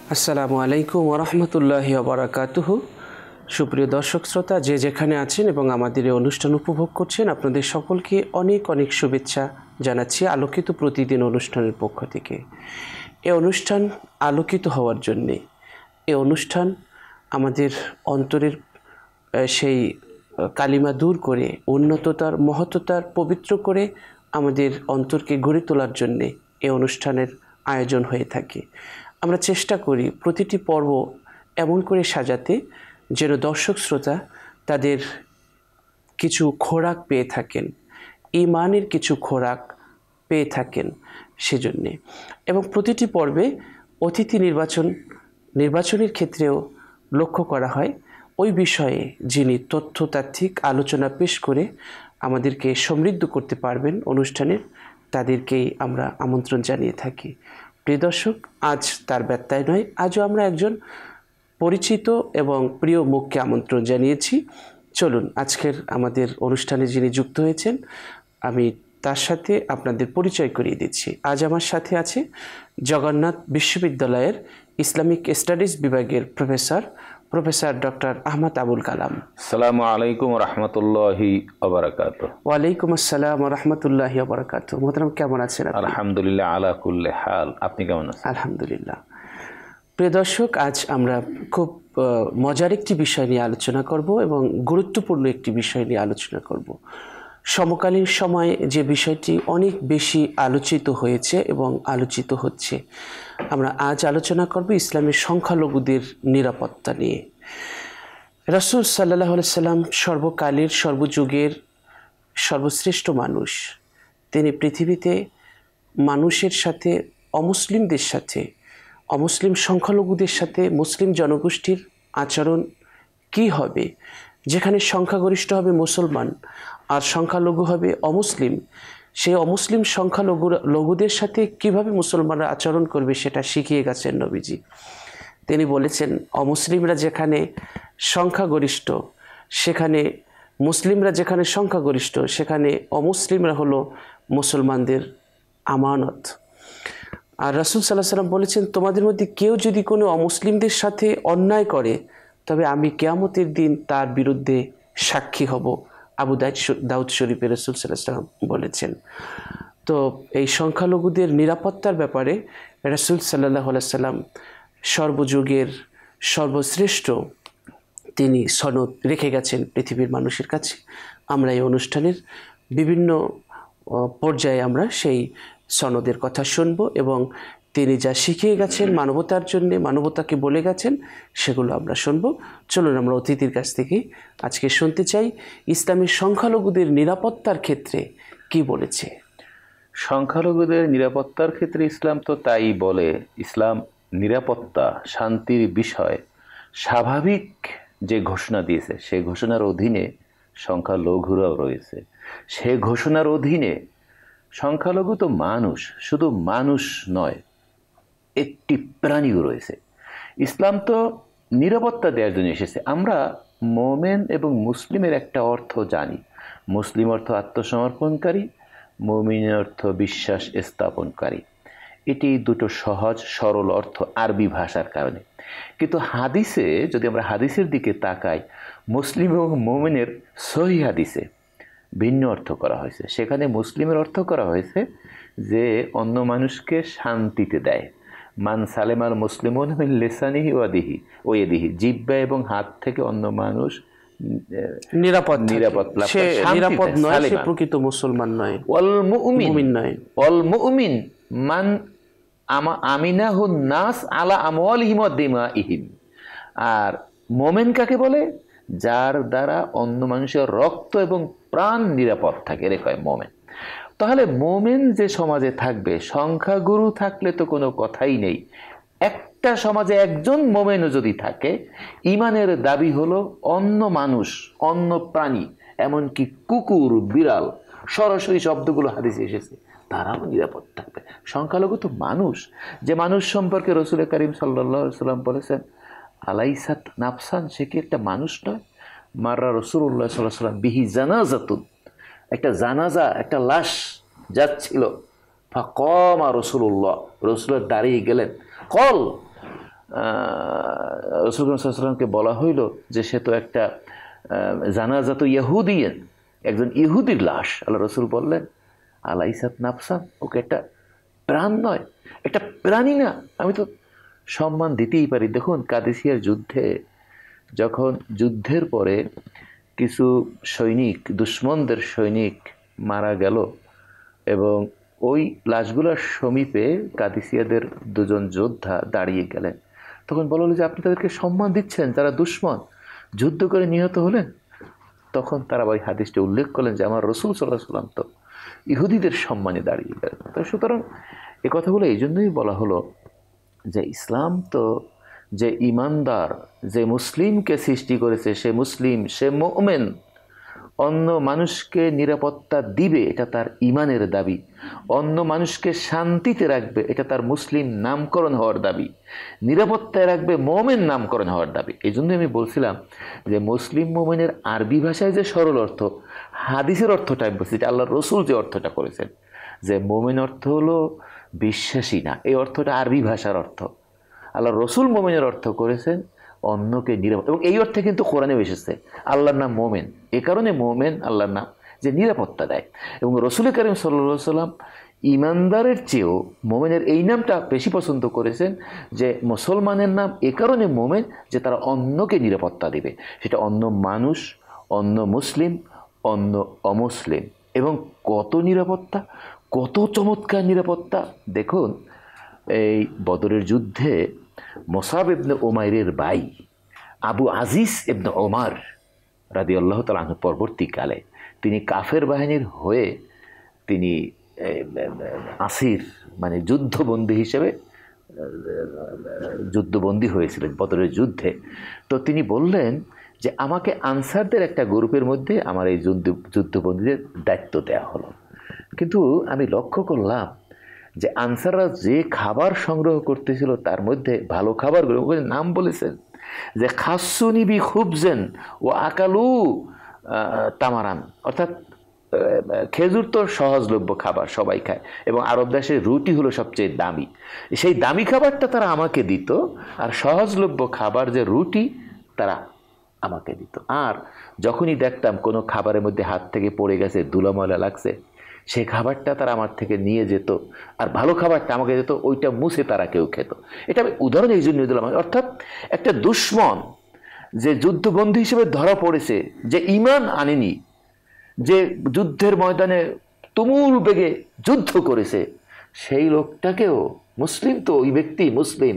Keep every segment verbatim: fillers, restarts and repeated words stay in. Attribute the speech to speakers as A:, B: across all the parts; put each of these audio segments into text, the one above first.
A: আসসালামু আলাইকুম ওয়া রাহমাতুল্লাহি ওয়া বারাকাতুহু। সুপ্রিয় দর্শক শ্রোতা, যে যেখানে আছেন এবং আমাদের এই অনুষ্ঠান উপভোগ করছেন, আপনাদের সকলকে অনেক অনেক শুভেচ্ছা জানাচ্ছি আলোকিত প্রতিদিন অনুষ্ঠানের পক্ষ থেকে। এই অনুষ্ঠান আলোকিত হওয়ার জন্যে, এই অনুষ্ঠান আমাদের অন্তরের সেই কালিমা দূর করে উন্নততার, মহত্বতার পবিত্র করে আমাদের অন্তরকে গড়ে তোলার জন্যে এই অনুষ্ঠানের আয়োজন হয়ে থাকে। আমরা চেষ্টা করি প্রতিটি পর্ব এমন করে সাজাতে যেন দর্শক শ্রোতা তাদের কিছু খোরাক পেয়ে থাকেন, ঈমানের কিছু খোরাক পেয়ে থাকেন সেজন্যে। এবং প্রতিটি পর্বে অতিথি নির্বাচন নির্বাচনের ক্ষেত্রেও লক্ষ্য করা হয় ওই বিষয়ে যিনি তথ্যতাত্ত্বিক আলোচনা পেশ করে আমাদেরকে সমৃদ্ধ করতে পারবেন অনুষ্ঠানের, তাদেরকেই আমরা আমন্ত্রণ জানিয়ে থাকি। প্রিয় দর্শক, আজ তার ব্যত্যয় নয়, আজও আমরা একজন পরিচিত এবং প্রিয় মুখকে আমন্ত্রণ জানিয়েছি। চলুন আজকের আমাদের অনুষ্ঠানে যিনি যুক্ত হয়েছেন আমি তার সাথে আপনাদের পরিচয় করিয়ে দিচ্ছি। আজ আমার সাথে আছে জগন্নাথ বিশ্ববিদ্যালয়ের ইসলামিক স্টাডিজ বিভাগের professor professor doctor Ahmad Abul Kalam.
B: আসসালামু আলাইকুম রহমতুল্লাহি ওয়া বারাকাতুহু।
A: ওয়ালাইকুম আসসালাম ওয়া রাহমাতুল্লাহি ওয়া বারাকাতুহু। মোহতারাম, কেমন আছেন আপনি?
B: আলহামদুলিল্লাহ আলা কুল্লি হাল। আপনি কেমন আছেন?
A: আলহামদুলিল্লাহ। প্রিয় দর্শক, আজ আমরা খুব মজার একটি বিষয় নিয়ে আলোচনা করব এবং গুরুত্বপূর্ণ একটি বিষয় নিয়ে আলোচনা করব। সমকালীন সময়ে যে বিষয়টি অনেক বেশি আলোচিত হয়েছে এবং আলোচিত হচ্ছে, আমরা আজ আলোচনা করব ইসলামের সংখ্যালঘুদের নিরাপত্তা নিয়ে। রাসূল সাল্লাল্লাহু আলাইহি সাল্লাম সর্বকালের, সর্বযুগের সর্বশ্রেষ্ঠ মানুষ। তিনি পৃথিবীতে মানুষের সাথে, অমুসলিমদের সাথে, অমুসলিম সংখ্যালঘুদের সাথে মুসলিম জনগোষ্ঠীর আচরণ কি হবে, যেখানে সংখ্যাগরিষ্ঠ হবে মুসলমান আর সংখ্যালঘু হবে অমুসলিম, সেই অমুসলিম সংখ্যালঘু লঘুদের সাথে কিভাবে মুসলমানরা আচরণ করবে সেটা শিখিয়ে গেছেন নবীজি। তিনি বলেছেন, অমুসলিমরা যেখানে সংখ্যাগরিষ্ঠ সেখানে, মুসলিমরা যেখানে সংখ্যাগরিষ্ঠ সেখানে অমুসলিমরা হলো মুসলমানদের আমানত। আর রাসূল সাল্লাল্লাহু আলাইহি ওয়াসাল্লাম বলেছেন, তোমাদের মধ্যে কেউ যদি কোনো অমুসলিমদের সাথে অন্যায় করে তবে আমি কিয়ামতের দিন তার বিরুদ্ধে সাক্ষী হব। আবু দাউদ শরীফে রাসূল সাল্লাল্লাহু আলাইহি ওয়াসাল্লাম বলেছেন। তো এই সংখ্যালঘুদের নিরাপত্তার ব্যাপারে রাসূল সাল্লাল্লাহু আলাইহি ওয়াসাল্লাম সর্বযুগের সর্বশ্রেষ্ঠ তিনি সনদ রেখে গেছেন পৃথিবীর মানুষের কাছে। আমরা এই অনুষ্ঠানের বিভিন্ন পর্যায়ে আমরা সেই সনদের কথা শুনব এবং তিনি যা শিখিয়ে গেছেন মানবতার জন্য, মানবতাকে বলে গেছেন, সেগুলো আমরা শুনব। চলুন আমরা অতিথির কাছ থেকে আজকে শুনতে চাই ইসলামের সংখ্যালঘুদের নিরাপত্তার ক্ষেত্রে কি বলেছে।
B: সংখ্যালঘুদের নিরাপত্তার ক্ষেত্রে ইসলাম তো তাই বলে। ইসলাম নিরাপত্তা, শান্তির বিষয় স্বাভাবিক যে ঘোষণা দিয়েছে, সে ঘোষণার অধীনে সংখ্যালঘুরাও রয়েছে। সে ঘোষণার অধীনে সংখ্যালঘু তো মানুষ, শুধু মানুষ নয়, একটি প্রাণীও রয়েছে। ইসলাম তো নিরাপত্তা দেওয়ার জন্য এসেছে। আমরা মোমেন এবং মুসলিমের একটা অর্থ জানি। মুসলিম অর্থ আত্মসমর্পণকারী, মুমিনের অর্থ বিশ্বাস স্থাপনকারী। এটি দুটো সহজ সরল অর্থ আরবি ভাষার কারণে। কিন্তু হাদিসে যদি আমরা হাদিসের দিকে তাকাই, মুসলিম এবং মুমিনের সহিহ হাদিসে ভিন্ন অর্থ করা হয়েছে। সেখানে মুসলিমের অর্থ করা হয়েছে যে অন্য মানুষকে শান্তিতে দেয়। মান সালেমাল মুসলিমুন মিন লিসানিহি ওয়া দিহি ওয়া ইয়াদিহি, জিহ্বা এবং হাত থেকে অন্য মানুষ
A: নিরাপদ
B: নিরাপদ লাভ করে,
A: নিরাপদ নয় সে প্রকৃত মুসলমান নয়,
B: ওয়াল মুমিন
A: নয়।
B: ওয়াল মুমিন মান আমিনাহুন নাস আলা আমওয়ালিহিম ওয়া দিমাইহিম। আর মুমিন কাকে বলে? যার দ্বারা অন্য মানুষের রক্ত এবং প্রাণ নিরাপদ থাকে, এর কয় মুমিন। তাহলে মুমিন যে সমাজে থাকবে, সংখ্যাগুরু থাকলে তো কোনো কথাই নেই। একটা সমাজে একজন মুমিনও যদি থাকে, ইমানের দাবি হলো অন্য মানুষ, অন্য প্রাণী, এমনকি কুকুর, বিড়াল, সরাসরি শব্দগুলো হাদিসে এসেছে, তারাও নিরাপদ থাকবে। সংখ্যালঘু তো মানুষ। যে মানুষ সম্পর্কে রাসূল করিম সাল্লাল্লাহু আলাইহি ওয়াসাল্লাম বলেছেন, আলাইসাত নাফসান, সে কি একটা মানুষ নয়? মাররা রাসূলুল্লাহ সাল্লাল্লাহু আলাইহি ওয়াসাল্লাম বিহি জানাজাতুন, একটা জানাজা, একটা লাশ যাচ্ছিল। ফাকামা রাসূলুল্লাহ, রাসূল দাঁড়িয়ে গেলেন। কল রাসূল সাল্লাল্লাহু আলাইহি ওয়াসাল্লামকে বলা হইল যে সে তো একটা জানাজাত ইহুদিয়ান, একজন ইহুদির লাশ। আল্লাহ রসুল বললেন, আলাইসাত নাফসান, ওকে একটা প্রাণ নয়, একটা প্রাণী না, আমি তো সম্মান দিতেই পারি। দেখুন কাদেসিয়ার যুদ্ধে যখন যুদ্ধের পরে কিছু সৈনিক, দুশ্মনদের সৈনিক মারা গেল এবং ওই লাশগুলোর সমীপে কাদেসিয়াদের দুজন যোদ্ধা দাঁড়িয়ে গেলেন, তখন বলা হলো যে আপনি তাদেরকে সম্মান দিচ্ছেন, যারা দুশ্মন যুদ্ধ করে নিহত হলেন। তখন তারা ওই হাদিসটি উল্লেখ করলেন যে আমার রসুল সাল্লাল্লাহু আলাইহি ওয়াসাল্লাম তো ইহুদিদের সম্মানে দাঁড়িয়ে গেলেন। তো সুতরাং এ কথাগুলো এই জন্যই বলা হলো যে ইসলাম তো যে ইমানদার, যে মুসলিমকে সৃষ্টি করেছে, সে মুসলিম, সে মুমিন, অন্য মানুষকে নিরাপত্তা দিবে, এটা তার ইমানের দাবি। অন্য মানুষকে শান্তিতে রাখবে, এটা তার মুসলিম নামকরণ হওয়ার দাবি। নিরাপত্তায় রাখবে, মুমিন নামকরণ হওয়ার দাবি। এই জন্য আমি বলছিলাম যে মুসলিম মুমিনের আরবি ভাষায় যে সরল অর্থ, হাদিসের অর্থটা আমি বলছি, আল্লাহ রসুল যে অর্থটা করেছেন যে মুমিন অর্থ হলো বিশ্বাসী না, এই অর্থটা আরবি ভাষার অর্থ। আল্লাহ রসুল মুমিনের অর্থ করেছেন অন্যকে নিরাপদ, এবং এই অর্থে কিন্তু কোরআনেও এসেছে আল্লাহর নাম মোমেন। এ কারণে মোমেন আল্লাহর নাম যে নিরাপত্তা দেয়। এবং রসুল করিম সাল্লাল্লাহু আলাইহি ওয়াসাল্লাম ইমানদারের চেয়েও মোমেনের এই নামটা বেশি পছন্দ করেছেন, যে মুসলমানের নাম এ কারণে মোমেন যে তারা অন্যকে নিরাপত্তা দেবে, সেটা অন্য মানুষ, অন্য মুসলিম, অন্য অমুসলিম। এবং কত নিরাপত্তা, কত চমৎকার নিরাপত্তা! দেখুন এই বদরের যুদ্ধে মুসাব ইবনে উমাইরের ভাই আবু আজিজ ইবনে ওমর রাদিয়াল্লাহু তাআলা আনহু পরবর্তীকালে তিনি কাফের বাহিনীর হয়ে তিনি আসির মানে যুদ্ধবন্দী হিসেবে যুদ্ধবন্দী হয়েছিলেন বদরের যুদ্ধে। তো তিনি বললেন যে আমাকে আনসারদের একটা গ্রুপের মধ্যে আমার এই যুদ্ধ যুদ্ধবন্দীদের দায়িত্ব দেওয়া হলো। কিন্তু আমি লক্ষ্য করলাম যে আনসাররা যে খাবার সংগ্রহ করতেছিল তার মধ্যে ভালো খাবারগুলো নাম বলেছেন যে খাসুনি বি খুবজেন ও আকালু তামারান, অর্থাৎ খেজুর তো সহজলভ্য খাবার, সবাই খায়, এবং আরব দেশে রুটি হলো সবচেয়ে দামি। সেই দামি খাবারটা তারা আমাকে দিত, আর সহজলভ্য খাবার যে রুটি তারা আমাকে দিত। আর যখনই দেখতাম কোনো খাবারের মধ্যে হাত থেকে পড়ে গেছে, ধুলোময়লা লাগছে, সেই খাবারটা তারা আমার থেকে নিয়ে যেত, আর ভালো খাবারটা আমাকে দিত, ওইটা মুছে তারা কেউ খেত। এটা আমি উদাহরণ এই জন্য দিলাম। অর্থাৎ একটা দুশ্মন যে যুদ্ধবন্দী হিসেবে ধরা পড়েছে, যে ঈমান আনেনি, যে যুদ্ধের ময়দানে তুমুল বেগে যুদ্ধ করেছে, সেই লোকটাকেও, মুসলিম তো ওই ব্যক্তি মুসলিম,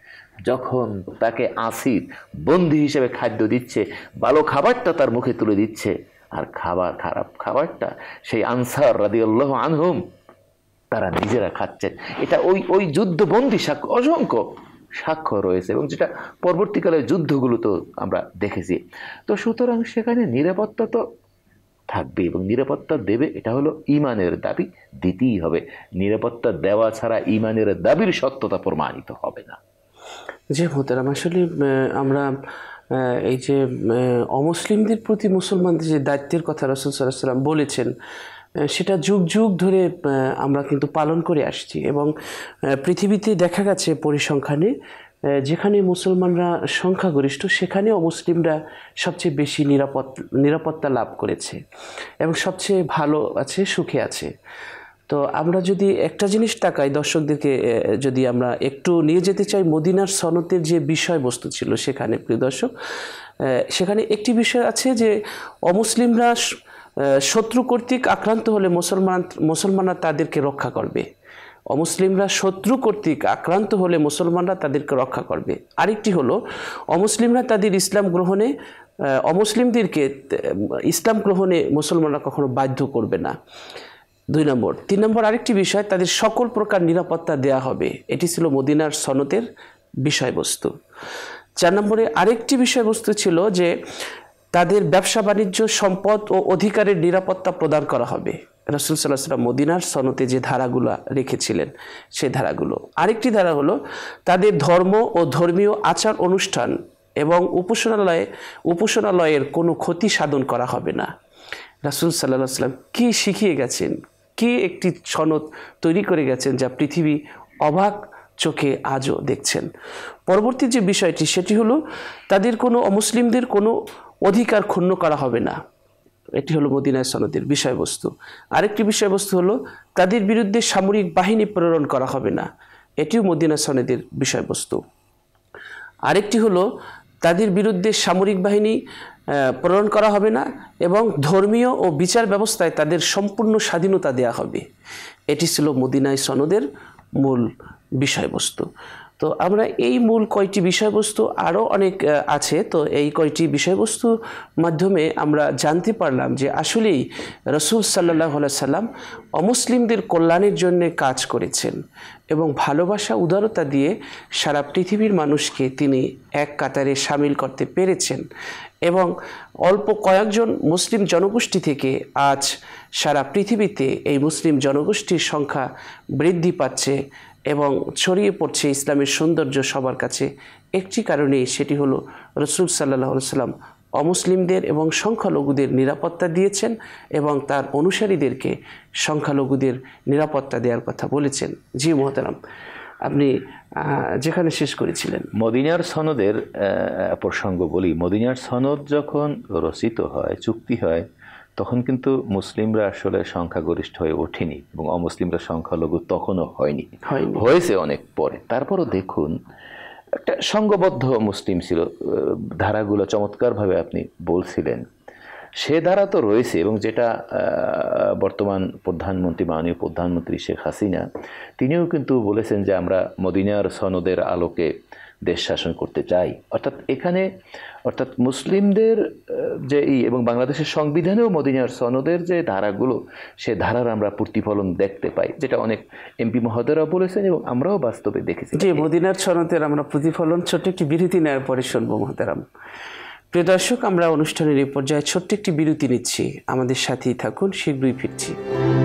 B: যখন তাকে আসির বন্দী হিসেবে খাদ্য দিচ্ছে, ভালো খাবারটা তার মুখে তুলে দিচ্ছে, আর খাবার খারাপ খাবারটা সেই আনসার রাদিয়াল্লাহু আনহুম তারা নিজেরা খাচ্ছেন। এটা ওই ওই যুদ্ধবন্দী সাক্ষ্য, অসংখ্য সাক্ষ্য রয়েছে, এবং যেটা পরবর্তীকালে যুদ্ধগুলো তো আমরা দেখেছি। তো সুতরাং সেখানে নিরাপত্তা তো থাকবে এবং নিরাপত্তা দেবে, এটা হলো ইমানের দাবি, দিতেই হবে। নিরাপত্তা দেওয়া ছাড়া ইমানের দাবির সত্যতা প্রমাণিত হবে না।
A: জি মোহতারাম, আসলে আমরা এই যে অমুসলিমদের প্রতি মুসলমানদের যে দায়িত্বের কথা রাসূল সাল্লাল্লাহু আলাইহি ওয়াসাল্লাম বলেছেন, সেটা যুগ যুগ ধরে আমরা কিন্তু পালন করে আসছি। এবং পৃথিবীতে দেখা গেছে পরিসংখ্যানে যেখানে মুসলমানরা সংখ্যাগরিষ্ঠ, সেখানে অমুসলিমরা সবচেয়ে বেশি নিরাপদ নিরাপত্তা লাভ করেছে এবং সবচেয়ে ভালো আছে, সুখে আছে। তো আমরা যদি একটা জিনিস তাকাই, দর্শকদেরকে যদি আমরা একটু নিয়ে যেতে চাই মদিনার সনদের যে বিষয়বস্তু ছিল সেখানে, প্রিয় দর্শক, সেখানে একটি বিষয় আছে যে অমুসলিমরা শত্রু কর্তৃক আক্রান্ত হলে মুসলমান মুসলমানরা তাদেরকে রক্ষা করবে। অমুসলিমরা শত্রু কর্তৃক আক্রান্ত হলে মুসলমানরা তাদেরকে রক্ষা করবে। আরেকটি হলো অমুসলিমরা তাদের ইসলাম গ্রহণে অমুসলিমদেরকে ইসলাম গ্রহণে মুসলমানরা কখনো বাধ্য করবে না। দুই নম্বর তিন নম্বর আরেকটি বিষয়, তাদের সকল প্রকার নিরাপত্তা দেয়া হবে। এটি ছিল মদিনার সনদের বিষয়বস্তু। চার নম্বরে আরেকটি বিষয়বস্তু ছিল যে তাদের ব্যবসা বাণিজ্য, সম্পদ ও অধিকারের নিরাপত্তা প্রদান করা হবে। রাসূল সাল্লাল্লাহু আলাইহি ওয়াসাল্লাম মদিনার সনদে যে ধারাগুলো রেখেছিলেন সেই ধারাগুলো। আরেকটি ধারা হলো তাদের ধর্ম ও ধর্মীয় আচার অনুষ্ঠান এবং উপাসনালয়ে উপাসনালয়ের কোনো ক্ষতি সাধন করা হবে না। রাসূল সাল্লাল্লাহু আলাইহি ওয়াসাল্লাম কি শিখিয়ে গেছেন, কি একটি সনদ তৈরি করে গেছেন, যা পৃথিবী অবাক চোখে আজও দেখছেন। পরবর্তী যে বিষয়টি সেটি হলো তাদের কোনো অমুসলিমদের কোনো অধিকার ক্ষুণ্ণ করা হবে না, এটি হলো মদিনায় সনদের বিষয়বস্তু। আরেকটি বিষয়বস্তু হলো তাদের বিরুদ্ধে সামরিক বাহিনী প্রেরণ করা হবে না, এটিও মদিনা সনদের বিষয়বস্তু। আরেকটি হলো তাদের বিরুদ্ধে সামরিক বাহিনী প্রেরণ করা হবে না এবং ধর্মীয় ও বিচার ব্যবস্থায় তাদের সম্পূর্ণ স্বাধীনতা দেয়া হবে, এটি ছিল মদিনায় সনদের মূল বিষয়বস্তু। তো আমরা এই মূল কয়টি বিষয়বস্তু, আরও অনেক আছে, তো এই কয়টি বিষয়বস্তুর মাধ্যমে আমরা জানতে পারলাম যে আসলেই রসুল সাল্লাল্লাহু আলাইহি সাল্লাম অমুসলিমদের কল্যাণের জন্য কাজ করেছেন এবং ভালোবাসা উদারতা দিয়ে সারা পৃথিবীর মানুষকে তিনি এক কাতারে সামিল করতে পেরেছেন এবং অল্প কয়েকজন মুসলিম জনগোষ্ঠী থেকে আজ সারা পৃথিবীতে এই মুসলিম জনগোষ্ঠীর সংখ্যা বৃদ্ধি পাচ্ছে এবং ছড়িয়ে পড়ছে ইসলামের সৌন্দর্য সবার কাছে। একটি কারণেই, সেটি হলো রসুল সাল্লাল্লাহু আলাইহি সাল্লাম অমুসলিমদের এবং সংখ্যালঘুদের নিরাপত্তা দিয়েছেন এবং তার অনুসারীদেরকে সংখ্যালঘুদের নিরাপত্তা দেওয়ার কথা বলেছেন। জি মোহতারাম, আপনি যেখানে শেষ করেছিলেন।
B: মদিনার সনদের প্রসঙ্গ বলি। মদিনার সনদ যখন রচিত হয়, চুক্তি হয়, তখন কিন্তু মুসলিমরা আসলে সংখ্যাগরিষ্ঠ হয়ে ওঠেনি এবং অমুসলিমরা সংখ্যালঘু তখনও হয়নি, হয়েছে অনেক পরে। তারপরও দেখুন একটা সংঘবদ্ধ মুসলিম ছিল। ধারাগুলো চমৎকারভাবে আপনি বলছিলেন, সে ধারা তো রয়েছে এবং যেটা বর্তমান প্রধানমন্ত্রী, মাননীয় প্রধানমন্ত্রী শেখ হাসিনা, তিনিও কিন্তু বলেছেন যে আমরা মদিনার সনদের আলোকে দেশ শাসন করতে চাই। অর্থাৎ এখানে অর্থাৎ মুসলিমদের যে এবং বাংলাদেশের সংবিধানেও মদিনার সনদের যে ধারাগুলো, সে ধারার আমরা প্রতিফলন দেখতে পাই, যেটা অনেক এমপি মহোদয়রা বলেছেন এবং আমরাও বাস্তবে দেখেছি।
A: যে মদিনার সনদের আমরা প্রতিফলন ছোট্ট একটি বিরতি নেওয়ার পরে শুনবো মহতারাম। প্রিয় দর্শক, আমরা অনুষ্ঠানের এই পর্যায়ে ছোট্ট একটি বিরতি নিচ্ছি, আমাদের সাথেই থাকুন, শীঘ্রই ফিরছি।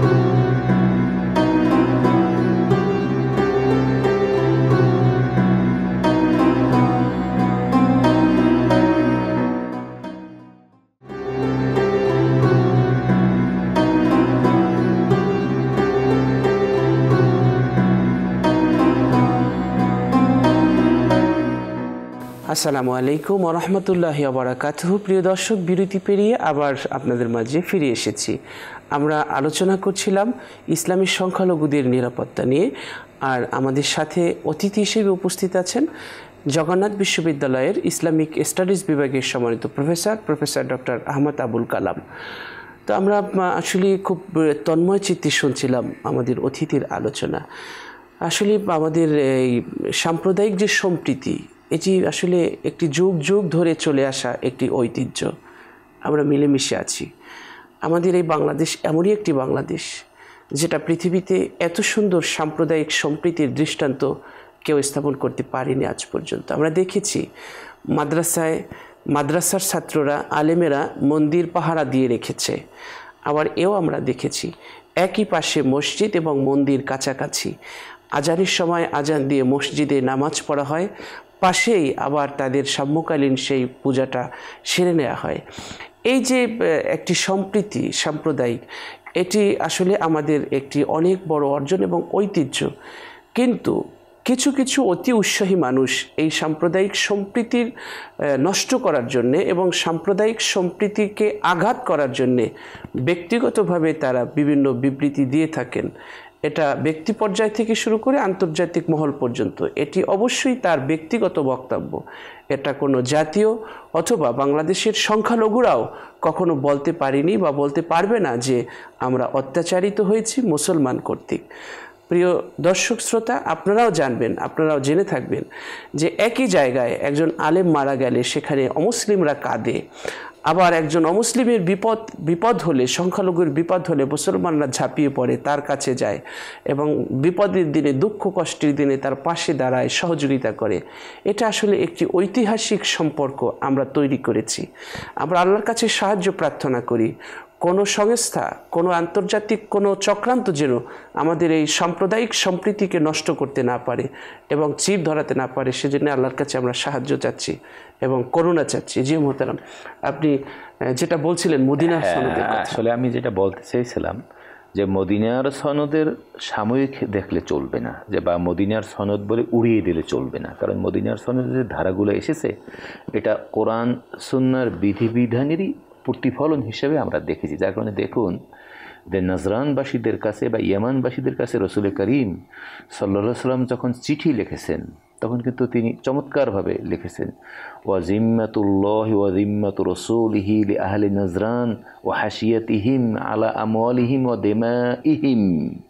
A: আসসালামু আলাইকুম ওয়া রাহমাতুল্লাহি ওয়া বারাকাতুহু। প্রিয় দর্শক, বিরতি পেরিয়ে আবার আপনাদের মাঝে ফিরে এসেছি। আমরা আলোচনা করছিলাম ইসলামী সংখ্যালঘুদের নিরাপত্তা নিয়ে, আর আমাদের সাথে অতিথি হিসেবে উপস্থিত আছেন জগন্নাথ বিশ্ববিদ্যালয়ের ইসলামিক স্টাডিজ বিভাগের সম্মানিত professor professor doctor Ahmad Abul Kalam. তো আমরা আসলে খুব তন্ময় চিত্তে শুনছিলাম আমাদের অতিথির আলোচনা। আসলে আমাদের এই সাম্প্রদায়িক যে সম্প্রীতি, এটি আসলে একটি যুগ যুগ ধরে চলে আসা একটি ঐতিহ্য। আমরা মিলেমিশে আছি। আমাদের এই বাংলাদেশ এমনই একটি বাংলাদেশ যেটা পৃথিবীতে এত সুন্দর সাম্প্রদায়িক সম্প্রীতির দৃষ্টান্ত কেউ স্থাপন করতে পারেনি আজ পর্যন্ত। আমরা দেখেছি মাদ্রাসায় মাদ্রাসার ছাত্ররা, আলেমেরা মন্দির পাহারা দিয়ে রেখেছে। আবার এও আমরা দেখেছি একই পাশে মসজিদ এবং মন্দির কাছাকাছি, আজানের সময় আজান দিয়ে মসজিদে নামাজ পড়া হয়, পাশেই আবার তাদের সাম্যকালীন সেই পূজাটা সেরে নেওয়া হয়। এই যে একটি সম্প্রীতি সাম্প্রদায়িক, এটি আসলে আমাদের একটি অনেক বড় অর্জন এবং ঐতিহ্য। কিন্তু কিছু কিছু অতি উৎসাহী মানুষ এই সাম্প্রদায়িক সম্প্রীতির নষ্ট করার জন্যে এবং সাম্প্রদায়িক সম্প্রীতিকে আঘাত করার জন্যে ব্যক্তিগতভাবে তারা বিভিন্ন বিবৃতি দিয়ে থাকেন। এটা ব্যক্তি পর্যায় থেকে শুরু করে আন্তর্জাতিক মহল পর্যন্ত এটি অবশ্যই তার ব্যক্তিগত বক্তব্য। এটা কোনো জাতীয় অথবা বাংলাদেশের সংখ্যালঘুরাও কখনো বলতে পারিনি বা বলতে পারবে না যে আমরা অত্যাচারিত হয়েছি মুসলমান কর্তৃক। প্রিয় দর্শক শ্রোতা, আপনারাও জানবেন, আপনারাও জেনে থাকবেন যে একই জায়গায় একজন আলেম মারা গেলে সেখানে অমুসলিমরা কাঁদে, আবার একজন অমুসলিমের বিপদ বিপদ হলে, সংখ্যালঘুর বিপদ হলে মুসলমানরা ঝাঁপিয়ে পড়ে, তার কাছে যায় এবং বিপদের দিনে, দুঃখ কষ্টের দিনে তার পাশে দাঁড়ায়, সহযোগিতা করে। এটা আসলে একটি ঐতিহাসিক সম্পর্ক আমরা তৈরি করেছি। আমরা আল্লাহর কাছে সাহায্য প্রার্থনা করি কোনো সংস্থা, কোনো আন্তর্জাতিক কোনো চক্রান্ত যেন আমাদের এই সাম্প্রদায়িক সম্প্রীতিকে নষ্ট করতে না পারে এবং চির ধরাতে না পারে, সেজন্য আল্লাহর কাছে আমরা সাহায্য চাচ্ছি এবং করুণা চাচ্ছি। জি মোহতারাম, আপনি যেটা বলছিলেন মদিনার সনদের কথা।
B: আসলে আমি যেটা বলতে চাইছিলাম যে মদিনার সনদের সাময়িক দেখলে চলবে না, যে বা মদিনার সনদ বলে উড়িয়ে দিলে চলবে না, কারণ মদিনার সনদের যে ধারাগুলো এসেছে এটা কোরআন সুন্নাহর বিধিবিধানেরই প্রতিফলন হিসেবে আমরা দেখেছি। যার কারণে দেখুন যে নজরানবাসীদের কাছে বা ইয়ামানবাসীদের কাছে রসুল করিম সাল্লাল্লাহু আলাইহি ওয়াসাল্লাম যখন চিঠি লিখেছেন তখন কিন্তু তিনি চমৎকারভাবে লিখেছেন, ওয়া জিম্মাতুল্লাহি ওয়া জিম্মাতু রাসূলিহি লি আহলি নজরান ওয়া হাশিয়াতিহিম আলা আমওয়ালিহিম ওয়া দিমাইহিম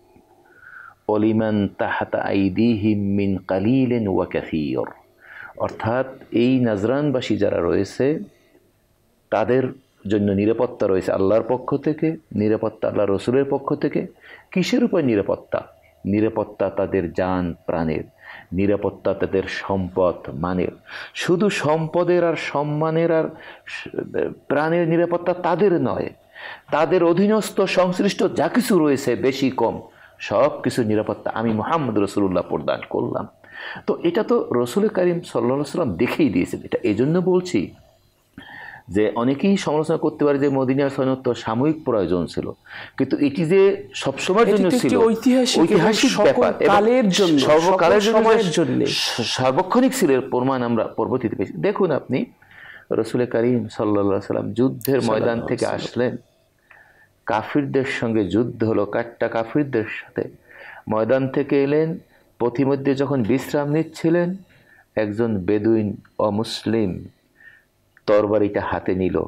B: ওয়া লিমান তাহতা আইদিহিম মিন কালিলিন ওয়া কাসীর। অর্থাৎ এই নজরানবাসী যারা রয়েছে তাদের জন্য নিরাপত্তা রয়েছে আল্লাহর পক্ষ থেকে, নিরাপত্তা আল্লাহ রসুলের পক্ষ থেকে। কিসের উপর নিরাপত্তা? নিরাপত্তা তাদের জান প্রাণের, নিরাপত্তা তাদের সম্পদ মানের। শুধু সম্পদের আর সম্মানের আর প্রাণের নিরাপত্তা তাদের নয়, তাদের অধীনস্থ সংশ্লিষ্ট যা কিছু রয়েছে বেশি কম সব কিছু নিরাপত্তা আমি মুহাম্মদ রাসূলুল্লাহ প্রদান করলাম। তো এটা তো রসুল করিম সাল্লাল্লাহু আলাইহি ওয়াসাল্লাম দেখেই দিয়েছেন। এটা এজন্য বলছি যে অনেকেই সমালোচনা করতে পারে যে মদিনার সনদ তো সাময়িক প্রয়োজন ছিল, কিন্তু এটি যে সবসময়ের জন্য ছিল, ঐতিহাসিক ব্যাপার, কালের জন্য, সর্বকালের জন্য, সার্বক্ষণিক ছিল প্রমাণ আমরা পরবর্তীতে পেয়েছি। দেখুন আপনি রসুল করিম সাল্লাল্লাহু আলাইহি ওয়াসাল্লাম যুদ্ধের ময়দান থেকে আসলেন, কাফিরদের সঙ্গে যুদ্ধ হলো, কাট্টা কাফিরদের সাথে ময়দান থেকে এলেন, পথিমধ্যে যখন বিশ্রাম নিচ্ছিলেন একজন বেদুইন অমুসলিম তরবারিটা হাতে নিল,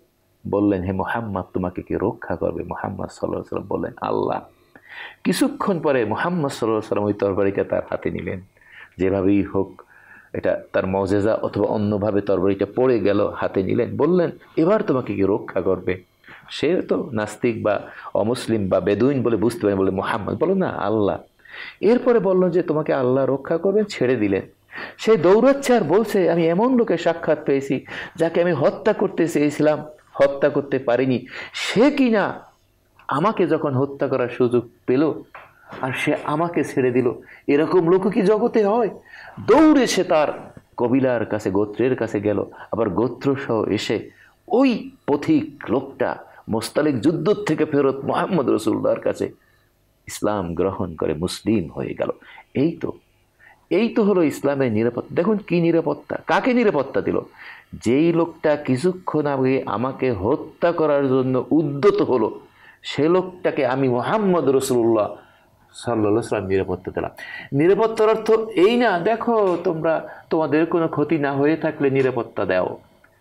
B: বললেন, হে মুহাম্মদ তোমাকে কি রক্ষা করবে? মুহাম্মদ সাল্লাল্লাহু আলাইহি ওয়াসাল্লাম বললেন, আল্লাহ। কিছুক্ষণ পরে মুহাম্মদ সাল্লাল্লাহু আলাইহি ওয়াসাল্লাম ওই তরবারিটা তার হাতে নিলেন, যেভাবেই হোক এটা তার মজেজা অথবা অন্যভাবে তরবারিটা পড়ে গেল, হাতে নিলেন, বললেন, এবার তোমাকে কি রক্ষা করবে? সে তো নাস্তিক বা অমুসলিম বা বেদুইন বলে বুঝতে পারেন, বলে মুহাম্মদ, বলো না আল্লাহ। এরপরে বলল যে তোমাকে আল্লাহ রক্ষা করবেন, ছেড়ে দিলেন। সে দৌড়াচ্ছে আর বলছে, আমি এমন লোকের সাক্ষাৎ পেয়েছি যাকে আমি হত্যা করতে চেয়েছিলাম, হত্যা করতে পারিনি, সে কিনা আমাকে যখন হত্যা করার সুযোগ পেল আর সে আমাকে ছেড়ে দিল। এরকম লোক কি জগতে হয়? দৌড়ে সে তার কবিলার কাছে, গোত্রের কাছে গেল, আবার গোত্রসহ এসে ওই পথিক লোকটা মোস্তালিক যুদ্ধ থেকে ফেরত মুহাম্মদ রাসূলুল্লাহর কাছে ইসলাম গ্রহণ করে মুসলিম হয়ে গেল। এই তো এই তো হলো ইসলামের নিরাপত্তা। দেখুন কি নিরাপত্তা, কাকে নিরাপত্তা দিল? যেই লোকটা কিছুক্ষণ আগে আমাকে হত্যা করার জন্য উদ্যত হলো, সে লোকটাকে আমি মুহাম্মদ রাসূলুল্লাহ সাল্লাল্লাহু আলাইহি ওয়াসাল্লাম নিরাপত্তা দিলাম। নিরাপত্তার অর্থ এই না, দেখো তোমরা তোমাদের কোনো ক্ষতি না হয়ে থাকলে নিরাপত্তা দাও।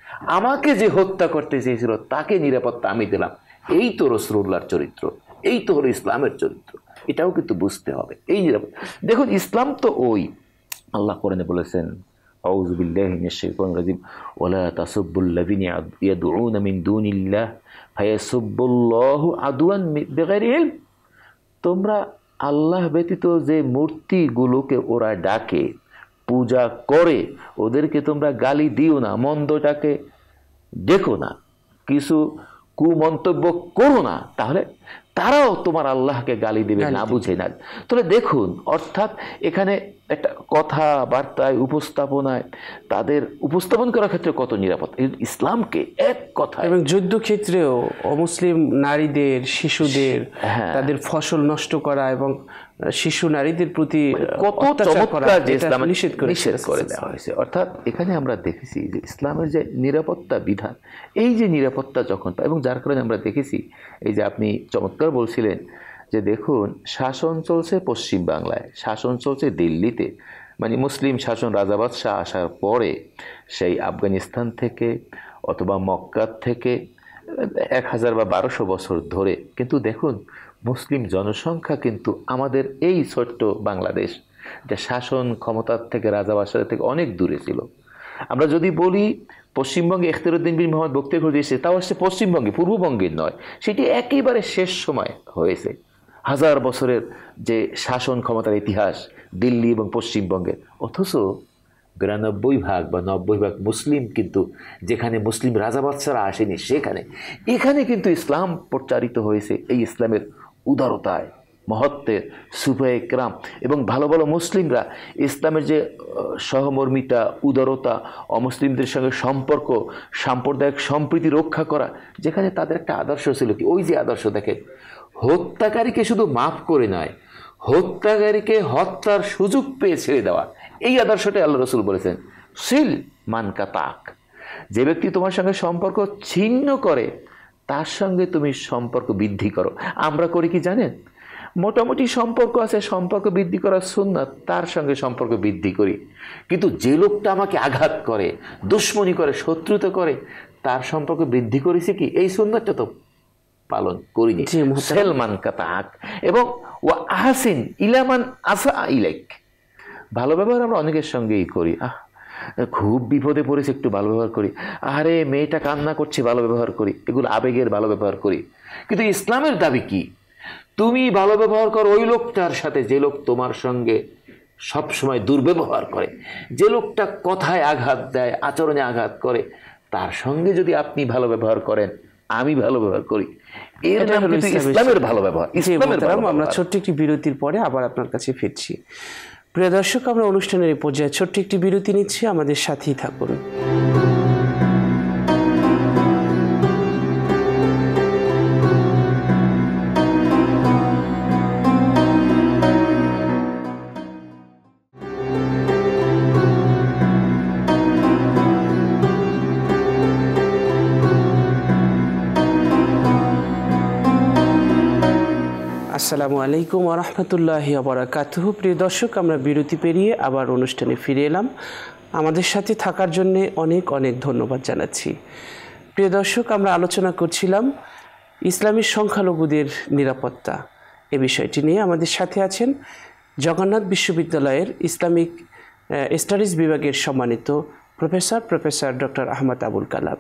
B: আমাকে যে হত্যা করতে চেয়েছিল তাকে নিরাপত্তা আমি দিলাম। এই তো রাসূলুল্লাহর চরিত্র, এই তো হলো ইসলামের চরিত্র। এটাও কিন্তু বুঝতে হবে এই নিরাপত্তা। দেখুন ইসলাম তো ওই, আল্লাহ কোরআনে বলেছেন, আউযু বিল্লাহি মিনাশ শাইতানির রাজিম, ওয়ালা তাসুব্বুল্লাযিনা ইয়াদউনা মিন দুনিল্লাহ ফায়াসুব্বুল্লাহু আদওয়ান বিগাইরি ইলম। তোমরা আল্লাহ ব্যতীত যে মূর্তিগুলোকে ওরা ডাকে, পূজা করে, ওদেরকে তোমরা গালি দিও না, মন্দটাকে দেখো না, কিছু কুমন্তব্য করো না, তাহলে তারাও তোমার আল্লাহকে গালি দেবে না বুঝে না। তাহলে দেখুন, অর্থাৎ এখানে একটা কথাবার্তায় উপস্থাপনায় তাদের উপস্থাপন করার ক্ষেত্রে কত নিরাপদ ইসলামকে এক কথা।
A: এবং যুদ্ধক্ষেত্রেও অমুসলিম নারীদের, শিশুদের, তাদের ফসল নষ্ট করা এবং শিশু নারীদের প্রতি
B: কত চমৎকার যে ইসলাম নিষেধ করে দেওয়া হয়েছে। অর্থাৎ এখানে আমরা দেখেছি যে ইসলামের যে নিরাপত্তা বিধান, এই যে নিরাপত্তা যখন, এবং যার কারণে আমরা দেখেছি এই যে আপনি চমৎকার বলছিলেন যে দেখুন শাসন চলছে পশ্চিম বাংলায়, শাসন চলছে দিল্লিতে, মানে মুসলিম শাসন রাজা বাদশাহ আসার পরে সেই আফগানিস্তান থেকে অথবা মক্কা থেকে এক হাজার বা বারোশো বছর ধরে, কিন্তু দেখুন মুসলিম জনসংখ্যা কিন্তু আমাদের এই ছোট্ট বাংলাদেশ যে শাসন ক্ষমতার থেকে রাজা বাদশাহ থেকে অনেক দূরে ছিল। আমরা যদি বলি পশ্চিমবঙ্গে ইখতিয়ারউদ্দিন বিন মোহাম্মদ বখতিয়ার দিয়েছে, তাও আসছে পশ্চিমবঙ্গে, পূর্ববঙ্গের নয়, সেটি একেবারে শেষ সময় হয়েছে। হাজার বছরের যে শাসন ক্ষমতার ইতিহাস দিল্লি এবং পশ্চিমবঙ্গের, অথচ বিরানব্বই ভাগ বা নব্বই ভাগ মুসলিম, কিন্তু যেখানে মুসলিম রাজা বাদশারা আসেনি সেখানে, এখানে কিন্তু ইসলাম প্রচারিত হয়েছে এই ইসলামের উদারতায়, মহত্বের, সুফায়ে কেরাম এবং ভালো ভালো মুসলিমরা ইসলামের যে সহমর্মিতা, উদারতা, অমুসলিমদের সঙ্গে সম্পর্ক, সাম্প্রদায়িক সম্প্রীতি রক্ষা করা, যেখানে তাদের একটা আদর্শ ছিল কি, ওই যে আদর্শ দেখে হত্যাকারীকে শুধু মাফ করে নয়, হত্যাকারীকে হত্যার সুযোগ পেয়ে ছেড়ে দেওয়া, এই আদর্শটা আল্লাহ রসুল বলেছেন সিল মান কাতাক। যে ব্যক্তি তোমার সঙ্গে সম্পর্ক ছিন্ন করে তার সঙ্গে তুমি সম্পর্ক বৃদ্ধি করো। আমরা করি কি জানেন, মোটামুটি সম্পর্ক আছে, সম্পর্ক বৃদ্ধি করার সুন্নাত, তার সঙ্গে সম্পর্ক বৃদ্ধি করি। কিন্তু যে লোকটা আমাকে আঘাত করে, দুশ্মনী করে, শত্রুতা করে, তার সম্পর্ক বৃদ্ধি করেছে কি, এই সুন্নাতটা তো পালন করিনি। সেলমান কাতাক এবং ও আহসিন ইলামান আসা ইলাইক, ভালো ব্যবহার আমরা অনেকের সঙ্গেই করি। আহ খুব বিপদে পড়েছে একটু ভালো ব্যবহার করি, আরে মেয়েটা কান্না করছে ভালো ব্যবহার করি, এগুলো আবেগের ভালো ব্যবহার করি। কিন্তু ইসলামের দাবি কি, তুমি ভালো ব্যবহার করো ওই লোকটার সাথে যে লোক তোমার সঙ্গে সবসময় দুর্ব্যবহার করে, যে লোকটা কথায় আঘাত দেয়, আচরণে আঘাত করে, তার সঙ্গে যদি আপনি ভালো ব্যবহার করেন, আমি ভালো ব্যবহার করি, এর নাম কিন্তু ইসলামের ভালো ব্যবহার। ইসলামের ভালো ব্যবহার।
A: আমরা ছোট্ট একটি বিরতির পরে আবার আপনার কাছে ফিরছি। প্রিয় দর্শক, আমরা অনুষ্ঠানের এই পর্যায়ে ছোট্ট একটি বিরতি নিচ্ছি, আমাদের সাথেই থাকুন। আসসালামু আলাইকুম ওয়া রাহমাতুল্লাহি ওয়া বারাকাতুহু। প্রিয় দর্শক, আমরা বিরতি পেরিয়ে আবার অনুষ্ঠানে ফিরে এলাম। আমাদের সাথে থাকার জন্য অনেক অনেক ধন্যবাদ জানাচ্ছি। প্রিয় দর্শক, আমরা আলোচনা করছিলাম ইসলামী সংখ্যালঘুদের নিরাপত্তা, এ বিষয়টি নিয়ে। আমাদের সাথে আছেন জগন্নাথ বিশ্ববিদ্যালয়ের ইসলামিক স্টাডিজ বিভাগের সম্মানিত professor professor doctor Ahmad Abul Kalam.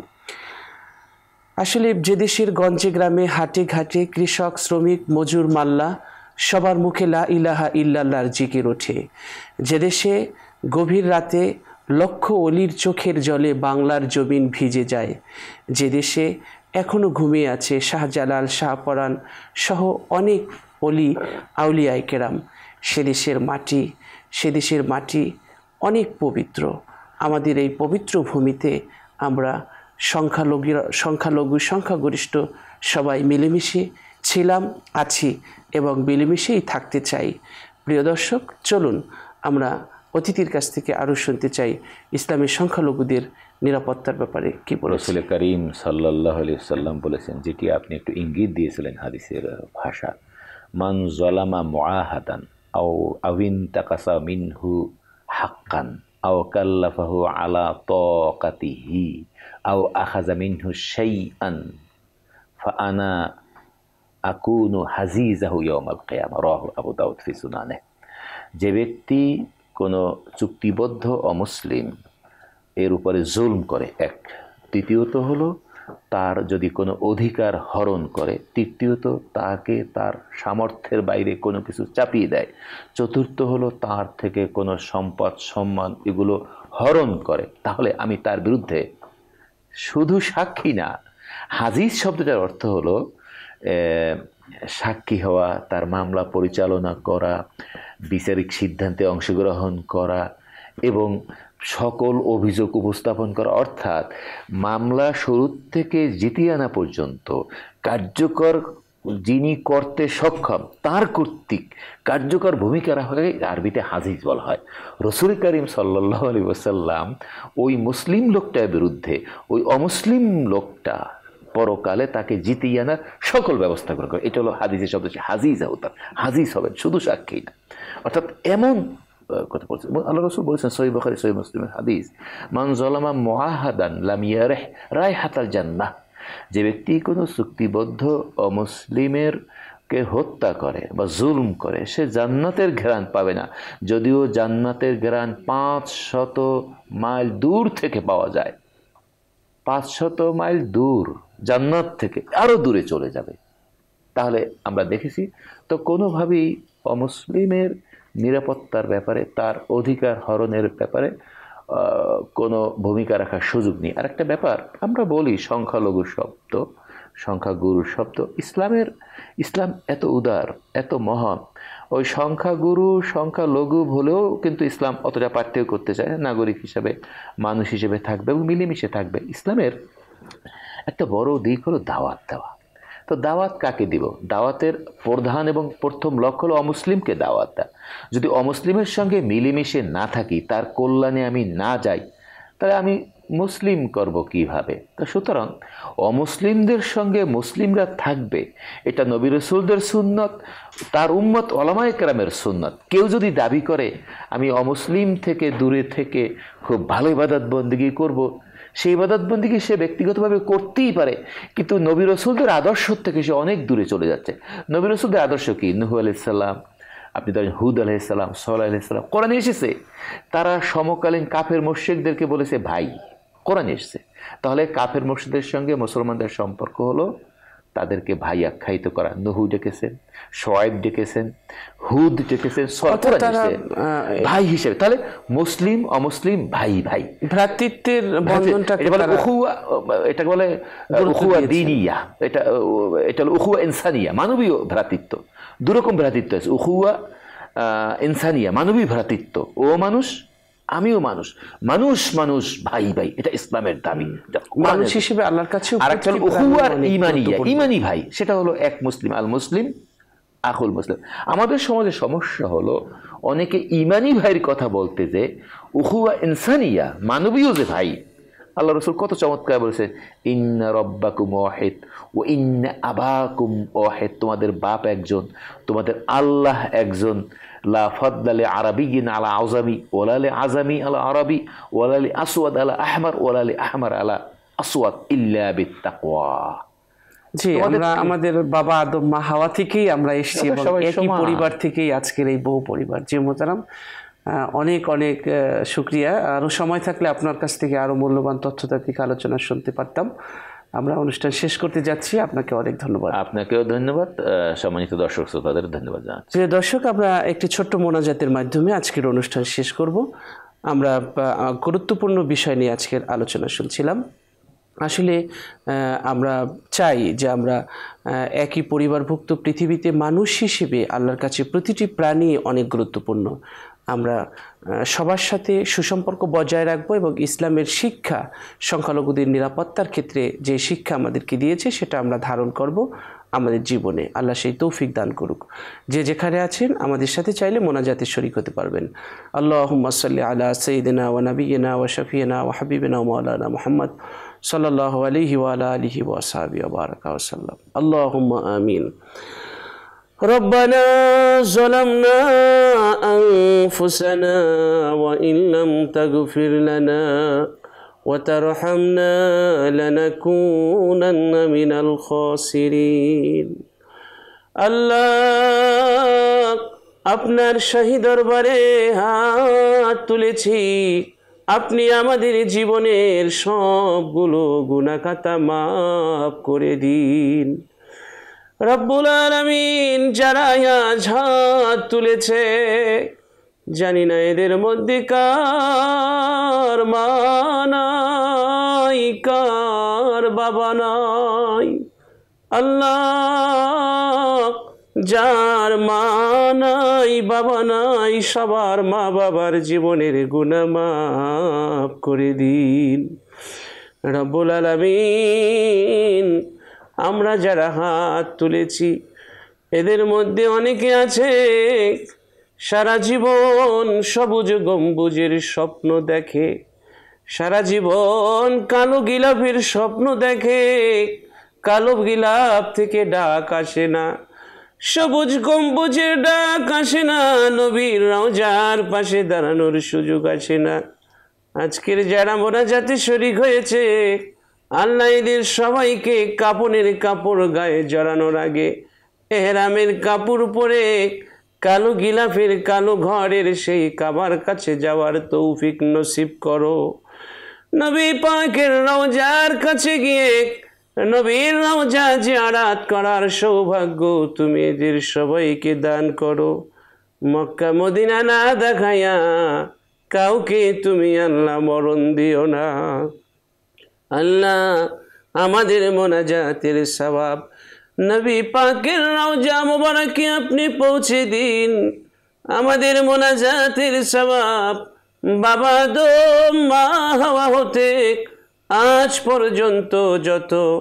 A: আসলে যে দেশের গঞ্জে গ্রামে হাটে ঘাটে কৃষক শ্রমিক মজুর মাল্লা সবার মুখে লা ইলাহা ইল্লাল্লাহর জিকির ওঠে, যে দেশে গভীর রাতে লক্ষ অলির চোখের জলে বাংলার জমিন ভিজে যায়, যে দেশে এখনও ঘুমিয়ে আছে শাহজালাল শাহপরাণ সহ অনেক অলি আউলিয়ায়ে কেরাম, সে দেশের মাটি সে দেশের মাটি অনেক পবিত্র। আমাদের এই পবিত্র ভূমিতে আমরা সংখ্যালঘু সংখ্যালঘু সংখ্যাগরিষ্ঠ সবাই মিলেমিশে ছিলাম, আছি এবং মিলেমিশেই থাকতে চাই। প্রিয় দর্শক, চলুন আমরা অতিথির কাছ থেকে আরও শুনতে চাই ইসলামী সংখ্যালঘুদের নিরাপত্তার ব্যাপারে কি বলেছেন।
B: রাসূল করিম সাল্লাল্লাহু আলাইহি ওয়াসাল্লাম বলেছেন, যেটি আপনি একটু ইঙ্গিত দিয়েছিলেন হাদিসের ভাষা, মান যালামা মুআহাদান আও আউইন তাকাসা মিনহু হাক্কান আও কাল্লাফাহু আলা তাকাতিহি আও আখাযা মিনহু শাইআন ফাআনা আকুনু হাজিজাহু ইয়াউমাল কিয়ামা, রাওয়াহু আবু দাউদ ফি সুনানে। যে ব্যক্তি কোনো চুক্তিবদ্ধ অমুসলিম এর উপরে জুলম করে, এক, তৃতীয়ত হলো তার যদি কোনো অধিকার হরণ করে, তৃতীয়ত তাকে তার সামর্থ্যের বাইরে কোনো কিছু চাপিয়ে দেয়, চতুর্থ হলো তার থেকে কোনো সম্পদ সম্মান এগুলো হরণ করে, তাহলে আমি তার বিরুদ্ধে শুধু সাক্ষী না, হাজিজ শব্দটার অর্থ হলো সাক্ষী হওয়া, তার মামলা পরিচালনা করা, বিচারিক সিদ্ধান্তে অংশগ্রহণ করা এবং সকল অভিযোগ উপস্থাপন করা, অর্থাৎ মামলা শুরু থেকে জিতিয়ে আনা পর্যন্ত কার্যকর যিনি করতে সক্ষম তার কর্তৃক কার্যকর ভূমিকা রাখা হয়, আরবিতে হাজিজ বলা হয়। রাসূল করিম সাল্লাল্লাহু আলাইহি ওয়াসাল্লাম ওই মুসলিম লোকটার বিরুদ্ধে ওই অমুসলিম লোকটা পরকালে তাকে জিতিয়ে আনার সকল ব্যবস্থা করে। এটা হলো হাদিসের শব্দ, হাজিজ আওতার, হাজিজ হবেন, শুধু সাক্ষী না। অর্থাৎ এমন কথা বলছেন আল্লাহ রাসূল বলেছেন, সহিহ বুখারী সহিহ মুসলিমের হাদিস, মান যালামা মুআহাদান লাম ইয়ারিহ রাইহাতাল জান্নাহ, যে ব্যক্তি কোনো চুক্তিবদ্ধ অমুসলিমের কে হত্যা করে বা জুলম করে, সে জান্নাতের ঘ্রাণ পাবে না, যদিও জান্নাতের ঘ্রাণ পাঁচ শত মাইল দূর থেকে পাওয়া যায়। পাঁচ শত মাইল দূর জান্নাত থেকে আরো দূরে চলে যাবে। তাহলে আমরা দেখেছি তো কোনোভাবেই অমুসলিমের নিরাপত্তার ব্যাপারে, তার অধিকার হরণের ব্যাপারে কোনো ভূমিকা রাখার সুযোগ নেই। আর একটা ব্যাপার আমরা বলি সংখ্যালঘু শব্দ, সংখ্যাগুরু শব্দ, ইসলামের ইসলাম এত উদার, এত মহান, ওই সংখ্যাগুরু সংখ্যালঘু হলেও কিন্তু ইসলাম অতটা পার্থক্য করতে চায়, নাগরিক হিসেবে মানুষ হিসেবে থাকবে এবং মিলেমিশে থাকবে। ইসলামের একটা বড় দিক হলো দাওয়াত দেওয়া। তো দাওয়াত কাকে দিব? দাওয়াতের প্রধান এবং প্রথম লক্ষ্য হলো অমুসলিমকে দাওয়াত দেওয়া। যদি অমুসলিমের সঙ্গে মিলেমিশে না থাকি, তার কল্যাণে আমি না যাই, তাহলে আমি মুসলিম করব কিভাবে? তো সুতরাং অমুসলিমদের সঙ্গে মুসলিমরা থাকবে, এটা নবী রাসূলদের সুন্নত, তার উম্মত ওলামায়ে কেরামের সুন্নত। কেউ যদি দাবি করে আমি অমুসলিম থেকে দূরে থেকে খুব ভালো ইবাদত বন্দেগী করব, সেই ইবাদত বন্দেগী সে ব্যক্তিগতভাবে করতেই পারে, কিন্তু নবী রাসূলদের আদর্শ থেকে সে অনেক দূরে চলে যাচ্ছে। নবী রাসূলদের আদর্শ কি? নূহ আলাইহিস সালাম, আপনি ধরেন হুদ আলাইহিস সালাম, সালেহ আলাইহিস সালাম, কোরআনে এসেছে। তারা সমকালীন কাফের মুশরিকদেরকে বলেছে ভাই, কোরআনে এসেছে। তাহলে কাফের মুশরিকদের সঙ্গে মুসলমানদের সম্পর্ক হলো তাদেরকে ভাই আখ্যায়িত করা। নূহ ডেকেছেন, শোয়েব ডেকেছেন, হুদ ডেকেছেন, ভাই হিসেবে। তাহলে মুসলিম অমুসলিম ভাই ভাই,
A: ভ্রাতৃত্বের বন্ধনটাকে
B: এটা বলে উখুয়া, এটা বলে উখুয়া দ্বীনিয়া, এটা এটা হলো উখুয়া ইনসানিয়া, মানবীয় ভ্রাতৃত্ব। দুরকম ভ্রাতৃত্ব আছে, উখুয়া ইনসানিয়া, মানবীয় ভ্রাতৃত্ব। ও মানুষ, আমিও মানুষ, মানুষ মানুষ ভাই ভাই, এটা ইসলামের দাবি
A: মানুষ হিসেবে আল্লাহর কাছে।
B: আর একটা হলো উখুয়ার ঈমানিয়া, ঈমানি ভাই, সেটা হলো এক মুসলিম, আল মুসলিম আখুল মুসলিম। আমাদের সমাজে সমস্যা হলো অনেকে ঈমানি ভাইয়ের কথা বলতে যে উখুয়া ইনসানিয়া, মানবীয় যে ভাই। আল্লাহ রাসূল কত চমৎকার বলেছে, ইন্না রব্বাকুম ওয়াহিদ ওয়া ইন্না আবাকুম ওয়াহিদ, তোমাদের বাপ একজন, তোমাদের আল্লাহ একজন। লা ফাদলা লি আরাবিয়্যিন আলা আজামি ওয়ালা লি আজামি আলা আরাবি ওয়ালা লি আসওয়াদ আলা আহমার ওয়ালা লি আহমার আলা আসওয়াদ ইল্লা বিত্তাকওয়া।
A: জি, আমরা আমাদের বাবা আদম মা হাওয়া থেকেই আমরা এসেছি এবং একই পরিবার থেকেই আজকের এই বহু পরিবার। জি মোহতারাম, অনেক অনেক শুকরিয়া। আরও সময় থাকলে আপনার কাছ থেকে আরও মূল্যবান তথ্যতাত্ত্বিক আলোচনা শুনতে পারতাম। আমরা অনুষ্ঠান শেষ করতে যাচ্ছি, আপনাকে অনেক ধন্যবাদ।
B: আপনাকেও ধন্যবাদ, সম্মানিত দর্শক শ্রোতাদের ধন্যবাদ জানাচ্ছি।
A: প্রিয় দর্শক, আমরা একটি ছোট্ট মোনাজাতের মাধ্যমে আজকের অনুষ্ঠান শেষ করব। আমরা গুরুত্বপূর্ণ বিষয় নিয়ে আজকের আলোচনা শুনছিলাম। আসলে আমরা চাই যে আমরা একই পরিবারভুক্ত পৃথিবীতে মানুষ হিসেবে আল্লাহর কাছে প্রতিটি প্রাণী অনেক গুরুত্বপূর্ণ। আমরা সবার সাথে সুসম্পর্ক বজায় রাখবো এবং ইসলামের শিক্ষা, সংখ্যালঘুদের নিরাপত্তার ক্ষেত্রে যে শিক্ষা আমাদেরকে দিয়েছে সেটা আমরা ধারণ করব আমাদের জীবনে। আল্লাহ সেই তৌফিক দান করুক। যে যেখানে আছেন আমাদের সাথে চাইলে মোনাজাতে শরীক হতে পারবেন। আল্লাহুম্মা সাল্লি আলা সাইয়্যিদিনা ওয়া নাবিয়িনা ওয়া শাফিয়িনা ওয়া হাবিবিনা ওয়া মাওলানা মুহাম্মদ সাল্লাল্লাহু আলাইহি ওয়া আলা আলিহি ওয়া আসহাবিহি ওয়া বারাকা ওয়া সাল্লাম। আল্লাহুম্মা আমিন। ربنا ظلمنا أنفسنا وإن لم تغفر لنا وترحمنا لنكونن من الخاسرين। আল্লাহ, আপনার শাহী দরবারে হাত তুলেছি, আপনি আমাদের জীবনের সবগুলো গুনাহ খাতা মাফ করে দিন। রব্বুল আলামিন, যারা আজ হাত তুলেছে, জানি না এদের মধ্যে কার মা নাই, কার বাবা নাই। আল্লাহ, যার মা নাই বাবা নাই, সবার মা বাবার জীবনের গুনাহ মাফ করে দিন। রব্বুল আলামিন, আমরা যারা হাত তুলেছি এদের মধ্যে অনেকে আছে সারা জীবন সবুজ গম্বুজের স্বপ্ন দেখে, সারা জীবন কালো গিলাফের স্বপ্ন দেখে, কালো গিলাফ থেকে ডাক আসে না, সবুজ গম্বুজের ডাক আসে না, নবীর রওজার পাশে দাঁড়ানোর সুযোগ আসে না। আজকের যারা মোনাজাতে শরীক হয়েছে, আল্লাহ এদের সবাইকে কাপনের কাপড় গায়ে জড়ানোর আগে এহরামের কাপড় পরে কালো গিলাফের কালো ঘরের সেই কাবার কাছে যাওয়ার তৌফিক নসিব করো। নবী পাকের রওজার কাছে গিয়ে নবীর রওজা জিয়ারত করার সৌভাগ্য তুমি এদের সবাইকে দান করো। মক্কা মদিনা না দেখাইয়া কাউকে তুমি আল্লাহ মরণ দিও না। আল্লাহ, আমাদের মোনাজাতের সওয়াব নবী পাকের রওজা মোবারকে আপনি পৌঁছে দিন। আমাদের মোনাজাতের সওয়াব বাবা আদম মা হাওয়া হতে আজ পর্যন্ত যত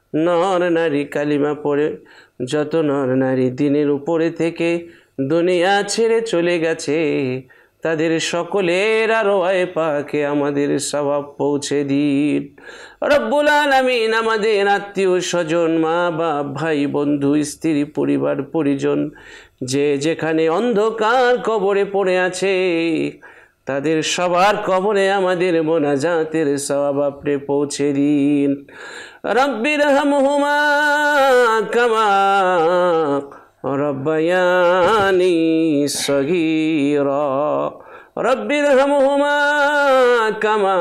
A: নর নারী কালিমা পড়ে যত নর নারী দিনের উপরে থেকে দুনিয়া ছেড়ে চলে গেছে, তাদের সকলের আরওয়ায়ে পাকে আমাদের সওয়াব পৌঁছে দিন। রব্বুল আলামিন আমাদের আত্মীয় স্বজন, মা বাপ, ভাই বন্ধু, স্ত্রী, পরিবার পরিজন যে যেখানে অন্ধকার কবরে পড়ে আছে, তাদের সবার কবরে আমাদের মোনাজাতের সওয়াব আপনি পৌঁছে দিন। রব্বির হামহুমা কামা রব্বায়ানি সগীরা, রব্বির হামহুমা কামা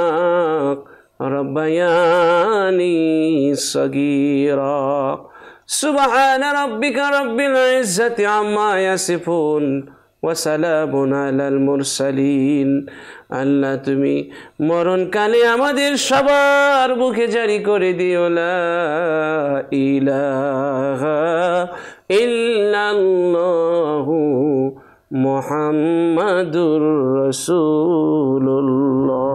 A: রব্বায়ানি সগীরা। সুবহান রাব্বিকা রব্বিল ইজ্জাতি আম্মা ইয়াসিফুন ওয়া সালামুন আলাল মুরসালিন। আল্লাহ তুমি মরণকালে আমাদের সবার মুখে জারি করে দিও লা ইলাহা ইল্লাল্লাহু মুহাম্মাদুর রাসূলুল্লাহ।